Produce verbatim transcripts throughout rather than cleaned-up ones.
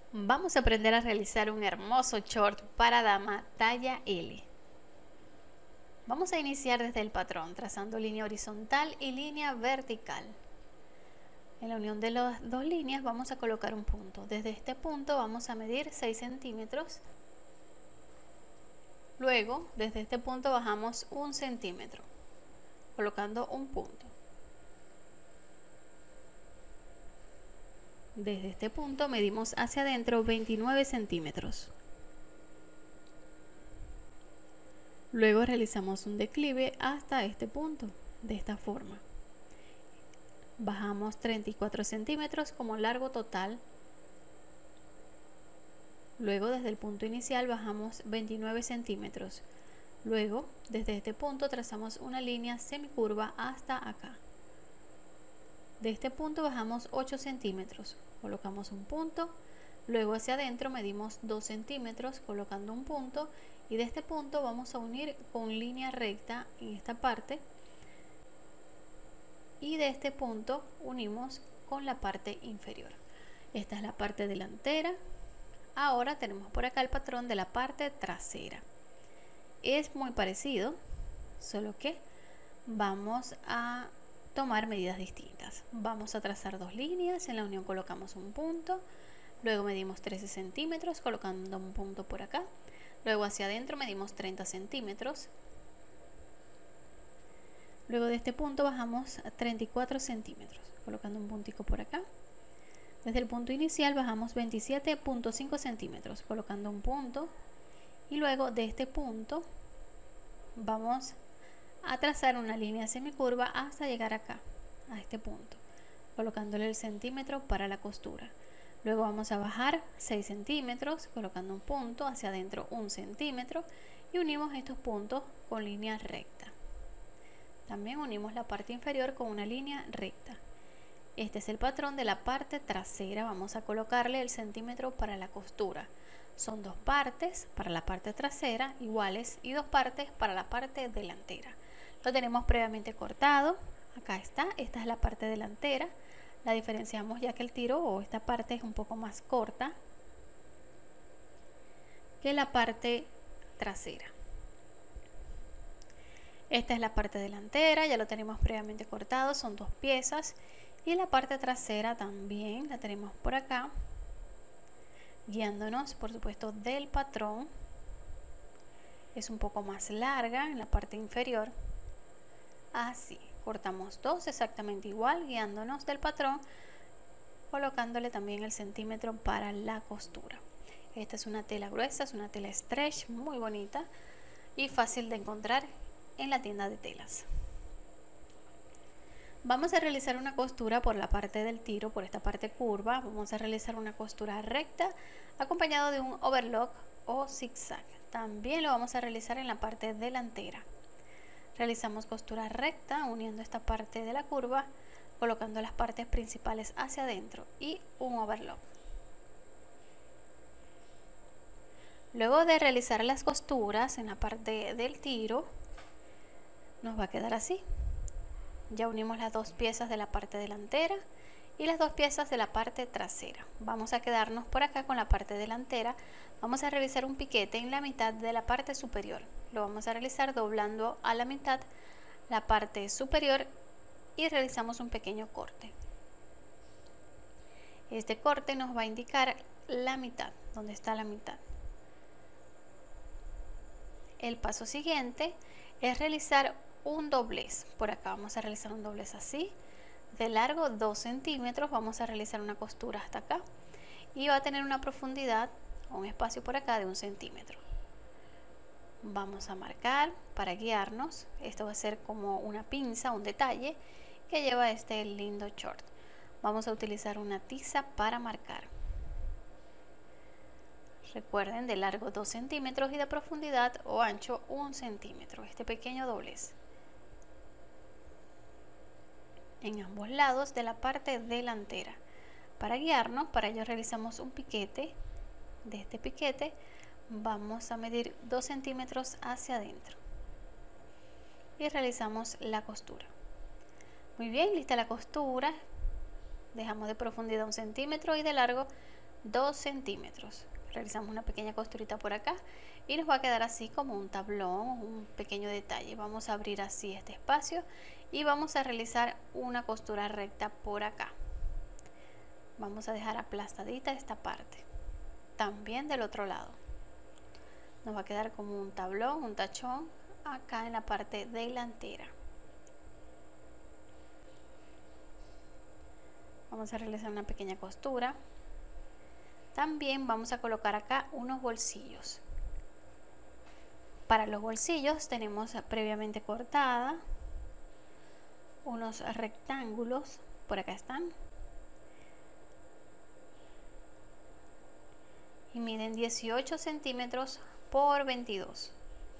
Vamos a aprender a realizar un hermoso short para dama talla L. Vamos a iniciar desde el patrón, trazando línea horizontal y línea vertical. En la unión de las dos líneas vamos a colocar un punto. Desde este punto vamos a medir seis centímetros. Luego, desde este punto bajamos un centímetro, colocando un punto. Desde este punto medimos hacia adentro veintinueve centímetros. Luego realizamos un declive hasta este punto, de esta forma. Bajamos treinta y cuatro centímetros como largo total. Luego desde el punto inicial bajamos veintinueve centímetros. Luego desde este punto trazamos una línea semicurva hasta acá. De este punto bajamos ocho centímetros, colocamos un punto. Luego hacia adentro medimos dos centímetros colocando un punto, y de este punto vamos a unir con línea recta en esta parte, y de este punto unimos con la parte inferior. Esta es la parte delantera. Ahora tenemos por acá el patrón de la parte trasera. Es muy parecido, solo que vamos a tomar medidas distintas. Vamos a trazar dos líneas, en la unión colocamos un punto. Luego medimos trece centímetros colocando un punto por acá. Luego hacia adentro medimos treinta centímetros. Luego de este punto bajamos a treinta y cuatro centímetros colocando un puntico por acá. Desde el punto inicial bajamos veintisiete punto cinco centímetros colocando un punto, y luego de este punto vamos a trazar una línea semicurva hasta llegar acá, a este punto, colocándole el centímetro para la costura. Luego vamos a bajar seis centímetros colocando un punto, hacia adentro un centímetro, y unimos estos puntos con línea recta. También unimos la parte inferior con una línea recta. Este es el patrón de la parte trasera. Vamos a colocarle el centímetro para la costura. Son dos partes para la parte trasera iguales y dos partes para la parte delantera. Lo tenemos previamente cortado. Acá está, esta es la parte delantera. La diferenciamos ya que el tiro o esta parte es un poco más corta que la parte trasera. Esta es la parte delantera, ya lo tenemos previamente cortado, son dos piezas. Y la parte trasera también la tenemos por acá, guiándonos por supuesto del patrón. Es un poco más larga en la parte inferior. Así, cortamos dos exactamente igual, guiándonos del patrón, colocándole también el centímetro para la costura. Esta es una tela gruesa, es una tela stretch muy bonita y fácil de encontrar en la tienda de telas. Vamos a realizar una costura por la parte del tiro, por esta parte curva. Vamos a realizar una costura recta acompañado de un overlock o zigzag. También lo vamos a realizar en la parte delantera. Realizamos costura recta uniendo esta parte de la curva, colocando las partes principales hacia adentro y un overlock. Luego de realizar las costuras en la parte del tiro, nos va a quedar así. Ya unimos las dos piezas de la parte delantera y las dos piezas de la parte trasera. Vamos a quedarnos por acá con la parte delantera. Vamos a realizar un piquete en la mitad de la parte superior. Lo vamos a realizar doblando a la mitad la parte superior y realizamos un pequeño corte. Este corte nos va a indicar la mitad, donde está la mitad. El paso siguiente es realizar un doblez. Por acá vamos a realizar un doblez así, de largo dos centímetros. Vamos a realizar una costura hasta acá y va a tener una profundidad, un espacio por acá de un centímetro. Vamos a marcar para guiarnos. Esto va a ser como una pinza, un detalle que lleva este lindo short. Vamos a utilizar una tiza para marcar. Recuerden, de largo dos centímetros y de profundidad o ancho un centímetro. Este pequeño doblez en ambos lados de la parte delantera. Para guiarnos, para ello realizamos un piquete. De este piquete vamos a medir dos centímetros hacia adentro y realizamos la costura. Muy bien, lista la costura. Dejamos de profundidad un centímetro y de largo dos centímetros. Realizamos una pequeña costurita por acá y nos va a quedar así como un tablón, un pequeño detalle. Vamos a abrir así este espacio y vamos a realizar una costura recta por acá. Vamos a dejar aplastadita esta parte, también del otro lado. Nos va a quedar como un tablón, un tachón acá en la parte delantera. Vamos a realizar una pequeña costura. También vamos a colocar acá unos bolsillos. Para los bolsillos tenemos previamente cortada unos rectángulos, por acá están, y miden dieciocho centímetros por veintidós.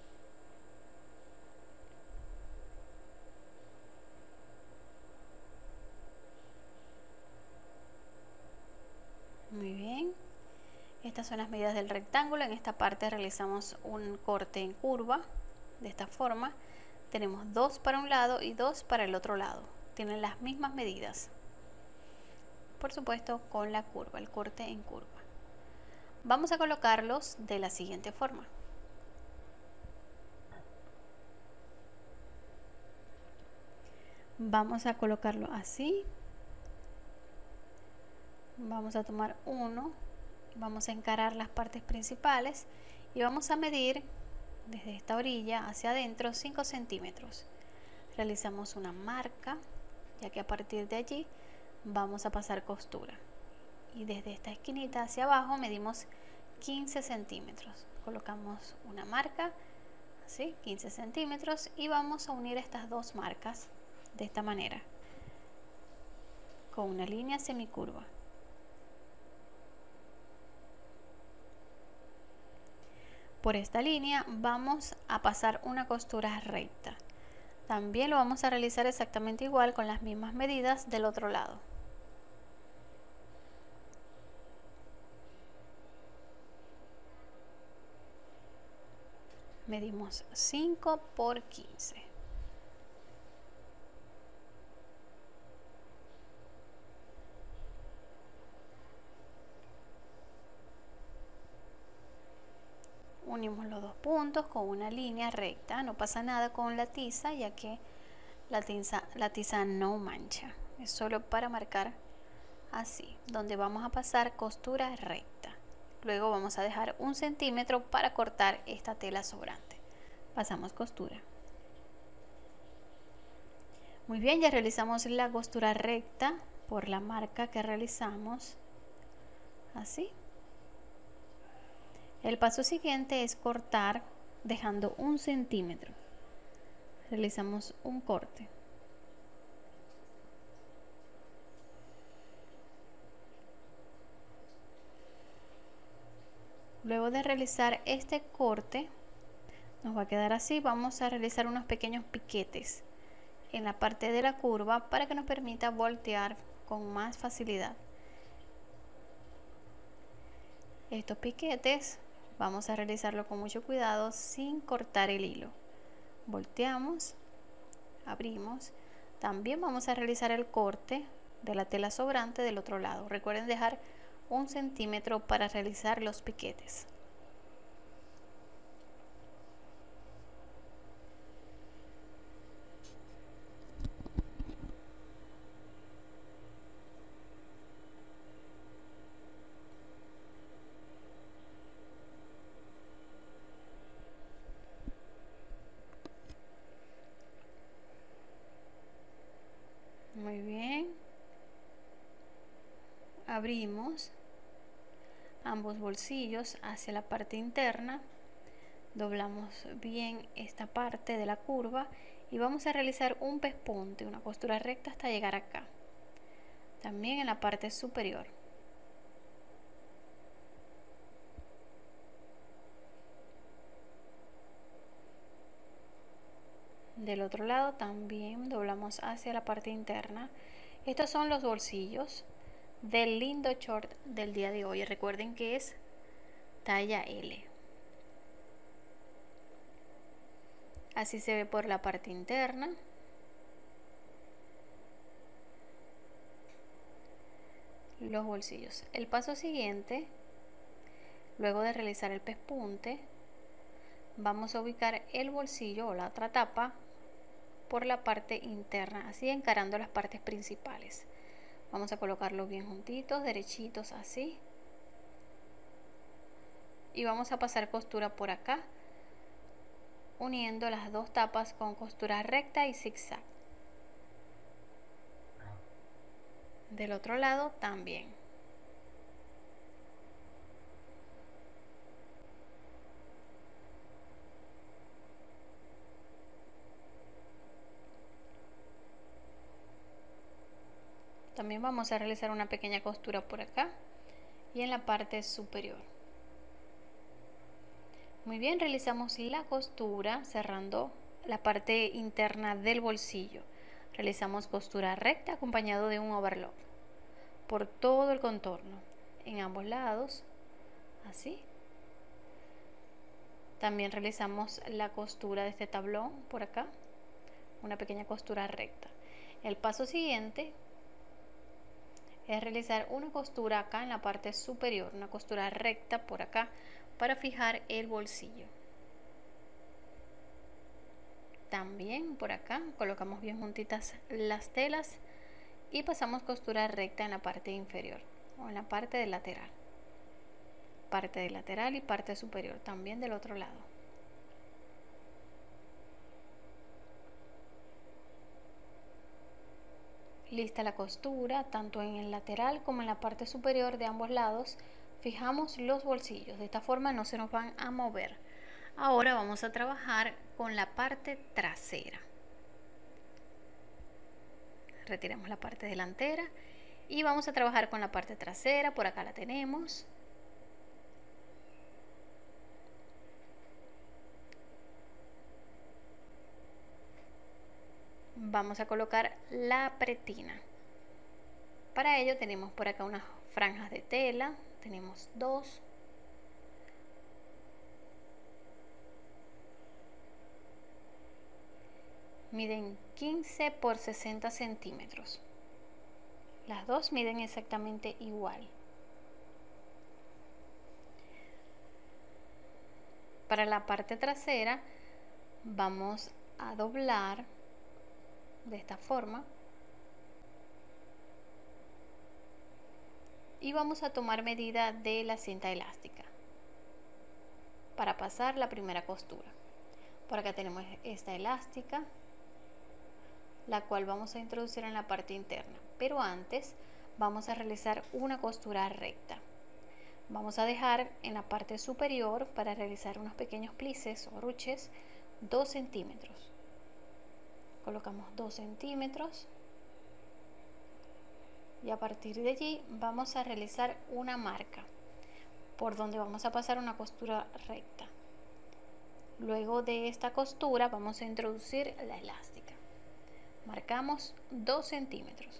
Muy bien, estas son las medidas del rectángulo. En esta parte realizamos un corte en curva de esta forma. Tenemos dos para un lado y dos para el otro lado, tienen las mismas medidas, por supuesto con la curva, el corte en curva. Vamos a colocarlos de la siguiente forma. Vamos a colocarlo así. Vamos a tomar uno, vamos a encarar las partes principales y vamos a medir desde esta orilla hacia adentro cinco centímetros. Realizamos una marca, ya que a partir de allí vamos a pasar costura, y desde esta esquinita hacia abajo medimos quince centímetros. Colocamos una marca así, quince centímetros, y vamos a unir estas dos marcas de esta manera con una línea semicurva. Por esta línea vamos a pasar una costura recta. También lo vamos a realizar exactamente igual con las mismas medidas del otro lado. Medimos cinco por quince. Unimos los dos puntos con una línea recta. No pasa nada con la tiza, ya que la tiza, la tiza no mancha. Es solo para marcar así, donde vamos a pasar costura recta. Luego vamos a dejar un centímetro para cortar esta tela sobrante. Pasamos costura. Muy bien, ya realizamos la costura recta por la marca que realizamos. Así. El paso siguiente es cortar dejando un centímetro. Realizamos un corte. Luego de realizar este corte, nos va a quedar así. Vamos a realizar unos pequeños piquetes en la parte de la curva para que nos permita voltear con más facilidad. Estos piquetes vamos a realizarlo con mucho cuidado sin cortar el hilo. Volteamos, abrimos. También vamos a realizar el corte de la tela sobrante del otro lado. Recuerden dejar un centímetro para realizar los piquetes. Muy bien. Abrimos ambos bolsillos hacia la parte interna, doblamos bien esta parte de la curva y vamos a realizar un pespunte, una costura recta hasta llegar acá, también en la parte superior. Del otro lado también doblamos hacia la parte interna. Estos son los bolsillos del lindo short del día de hoy. Recuerden que es talla L. Así se ve por la parte interna. los bolsillos. El paso siguiente, luego de realizar el pespunte, vamos a ubicar el bolsillo o la otra tapa por la parte interna, así encarando las partes principales. Vamos a colocarlos bien juntitos, derechitos, así. Y vamos a pasar costura por acá, uniendo las dos tapas con costura recta y zigzag. Del otro lado también. También vamos a realizar una pequeña costura por acá y en la parte superior. Muy bien, realizamos la costura cerrando la parte interna del bolsillo. Realizamos costura recta acompañado de un overlock por todo el contorno, en ambos lados, así. También realizamos la costura de este tablón por acá, una pequeña costura recta. El paso siguiente es realizar una costura acá en la parte superior, una costura recta por acá para fijar el bolsillo. También por acá colocamos bien juntitas las telas y pasamos costura recta en la parte inferior o en la parte del lateral, parte del lateral y parte superior también del otro lado. Lista la costura, tanto en el lateral como en la parte superior de ambos lados, fijamos los bolsillos. De esta forma no se nos van a mover. Ahora vamos a trabajar con la parte trasera. Retiramos la parte delantera y vamos a trabajar con la parte trasera. Por acá la tenemos. Vamos a colocar la pretina. Para ello tenemos por acá unas franjas de tela, tenemos dos. Miden quince por sesenta centímetros. Las dos miden exactamente igual. Para la parte trasera vamos a doblar de esta forma y vamos a tomar medida de la cinta elástica para pasar la primera costura. Por acá tenemos esta elástica, la cual vamos a introducir en la parte interna, pero antes vamos a realizar una costura recta. Vamos a dejar en la parte superior, para realizar unos pequeños plices o ruches, dos centímetros. Colocamos dos centímetros y a partir de allí vamos a realizar una marca por donde vamos a pasar una costura recta. Luego de esta costura vamos a introducir la elástica. Marcamos dos centímetros.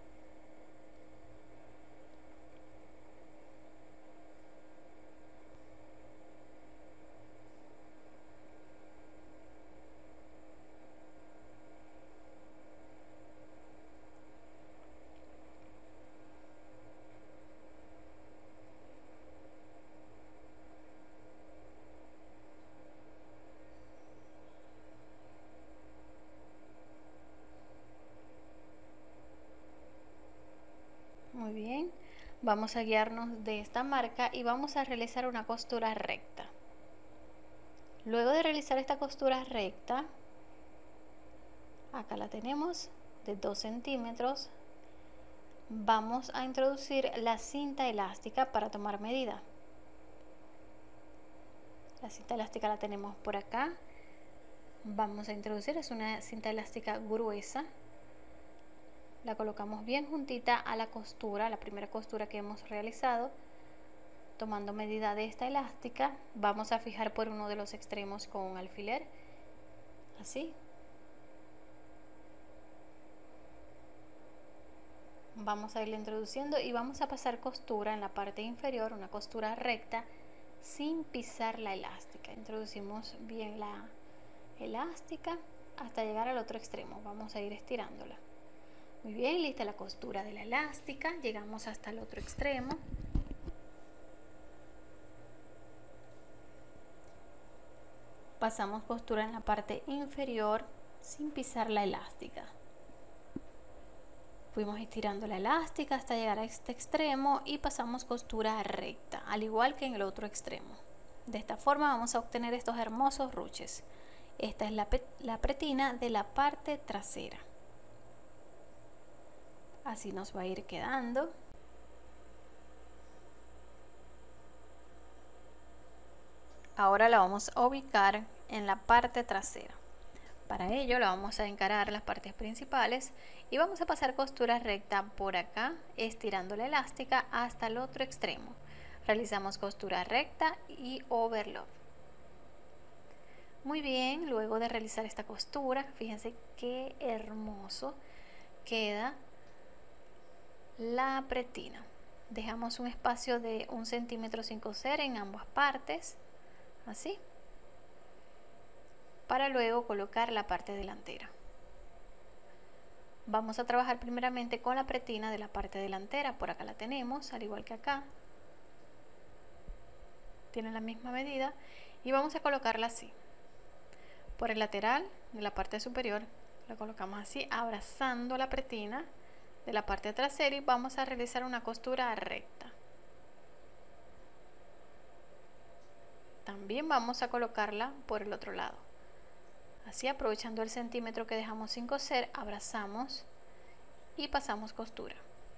Muy bien, vamos a guiarnos de esta marca y vamos a realizar una costura recta. Luego de realizar esta costura recta, acá la tenemos de dos centímetros, vamos a introducir la cinta elástica para tomar medida. La cinta elástica la tenemos por acá. Vamos a introducir, es una cinta elástica gruesa. La colocamos bien juntita a la costura, la primera costura que hemos realizado. Tomando medida de esta elástica, vamos a fijar por uno de los extremos con un alfiler, así. Vamos a irle introduciendo y vamos a pasar costura en la parte inferior, una costura recta, sin pisar la elástica. Introducimos bien la elástica hasta llegar al otro extremo. Vamos a ir estirándola. Muy bien, lista la costura de la elástica, llegamos hasta el otro extremo. Pasamos costura en la parte inferior sin pisar la elástica. Fuimos estirando la elástica hasta llegar a este extremo y pasamos costura recta, al igual que en el otro extremo. De esta forma vamos a obtener estos hermosos ruches. Esta es la, la pretina de la parte trasera. Así nos va a ir quedando. Ahora la vamos a ubicar en la parte trasera. Para ello la vamos a encarar las partes principales y vamos a pasar costura recta por acá, estirando la elástica hasta el otro extremo. Realizamos costura recta y overlock. Muy bien, luego de realizar esta costura, fíjense qué hermoso queda la pretina. Dejamos un espacio de un centímetro sin coser en ambas partes, así, para luego colocar la parte delantera. Vamos a trabajar primeramente con la pretina de la parte delantera. Por acá la tenemos, al igual que acá. Tiene la misma medida y vamos a colocarla así. Por el lateral de la parte superior la colocamos así, abrazando la pretina de la parte trasera, y vamos a realizar una costura recta. También vamos a colocarla por el otro lado. Así, aprovechando el centímetro que dejamos sin coser, abrazamos y pasamos costura.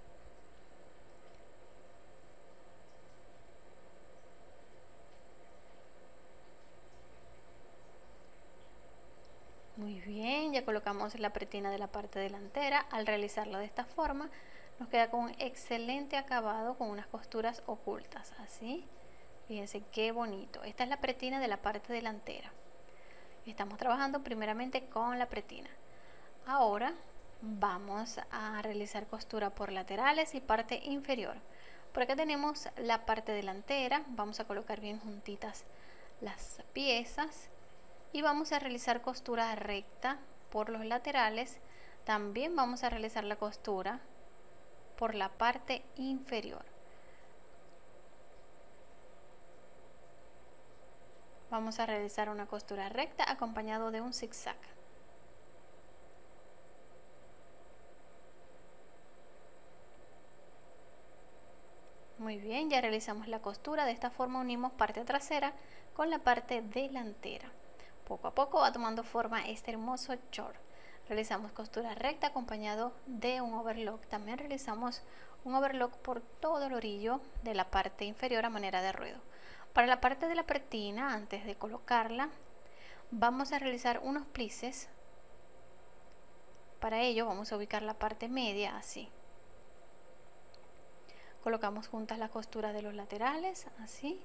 Muy bien, ya colocamos la pretina de la parte delantera. Al realizarla de esta forma nos queda con un excelente acabado, con unas costuras ocultas, así. Fíjense qué bonito. Esta es la pretina de la parte delantera. Estamos trabajando primeramente con la pretina. Ahora vamos a realizar costura por laterales y parte inferior. Por acá tenemos la parte delantera. Vamos a colocar bien juntitas las piezas y vamos a realizar costura recta por los laterales. También vamos a realizar la costura por la parte inferior. Vamos a realizar una costura recta acompañado de un zigzag. Muy bien, ya realizamos la costura. De esta forma unimos parte trasera con la parte delantera. Poco a poco va tomando forma este hermoso short. Realizamos costura recta acompañado de un overlock. También realizamos un overlock por todo el orillo de la parte inferior a manera de ruedo. Para la parte de la pretina, antes de colocarla, vamos a realizar unos plices. Para ello vamos a ubicar la parte media así. Colocamos juntas la costura de los laterales, así.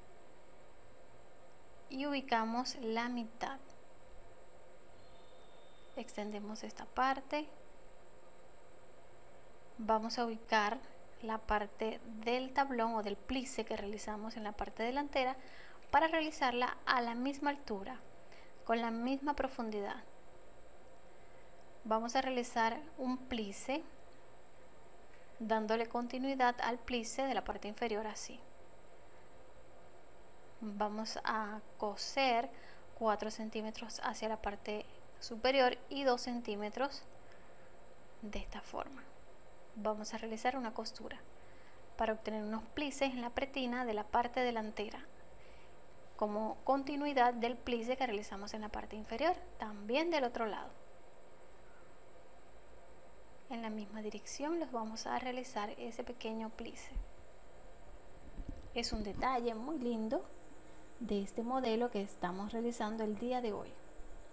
Y ubicamos la mitad. Extendemos esta parte. Vamos a ubicar la parte del tablón o del plice que realizamos en la parte delantera para realizarla a la misma altura, con la misma profundidad. Vamos a realizar un plice dándole continuidad al plice de la parte inferior, así. Vamos a coser cuatro centímetros hacia la parte superior y dos centímetros de esta forma. Vamos a realizar una costura para obtener unos plices en la pretina de la parte delantera como continuidad del plice que realizamos en la parte inferior, también del otro lado. En la misma dirección los vamos a realizar ese pequeño plice. Es un detalle muy lindo de este modelo que estamos realizando el día de hoy.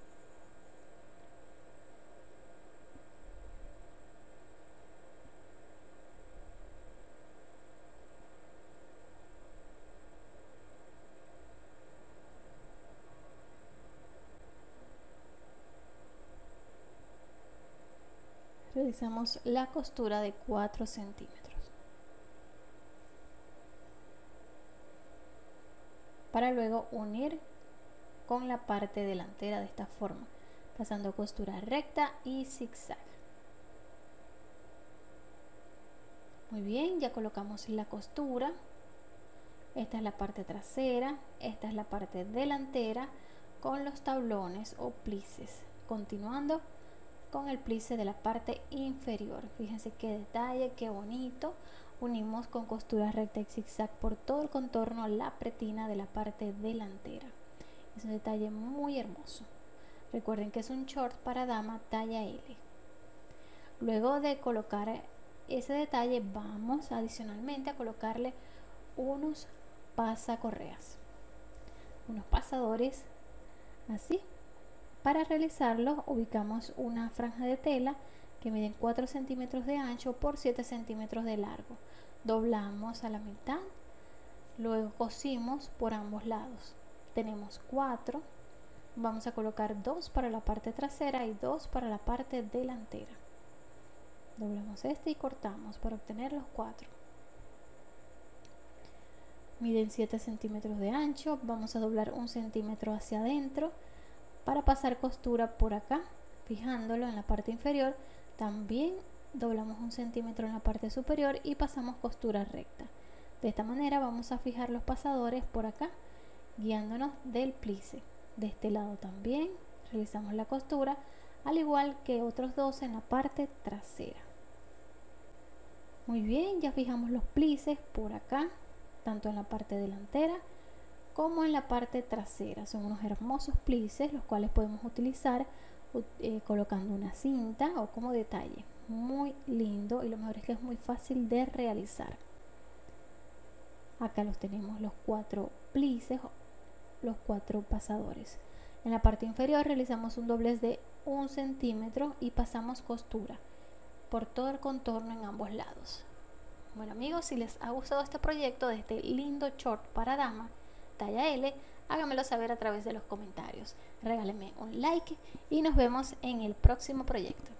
Realizamos la costura de cuatro centímetros para luego unir con la parte delantera de esta forma, pasando costura recta y zigzag. Muy bien, ya colocamos la costura. Esta es la parte trasera, esta es la parte delantera con los tablones o plices. Continuando con el plice de la parte inferior. Fíjense qué detalle, qué bonito. Unimos con costura recta y zigzag por todo el contorno la pretina de la parte delantera. Es un detalle muy hermoso. Recuerden que es un short para dama talla L. Luego de colocar ese detalle, vamos adicionalmente a colocarle unos pasacorreas, unos pasadores así. Para realizarlo ubicamos una franja de tela que mide cuatro centímetros de ancho por siete centímetros de largo. Doblamos a la mitad, luego cosimos por ambos lados. Tenemos cuatro, vamos a colocar dos para la parte trasera y dos para la parte delantera. Doblamos este y cortamos para obtener los cuatro. Miden siete centímetros de ancho, vamos a doblar un centímetro hacia adentro para pasar costura por acá, fijándolo en la parte inferior. También doblamos un centímetro en la parte superior y pasamos costura recta. De esta manera vamos a fijar los pasadores por acá, guiándonos del plice. De este lado también realizamos la costura, al igual que otros dos en la parte trasera. Muy bien, ya fijamos los plices por acá, tanto en la parte delantera como en la parte trasera. Son unos hermosos plices los cuales podemos utilizar eh, colocando una cinta o como detalle. Muy lindo, y lo mejor es que es muy fácil de realizar. Acá los tenemos, los cuatro plices, los cuatro pasadores. En la parte inferior realizamos un doblez de un centímetro y pasamos costura por todo el contorno en ambos lados. Bueno amigos, si les ha gustado este proyecto de este lindo short para dama talla L, háganmelo saber a través de los comentarios. Regálenme un like y nos vemos en el próximo proyecto.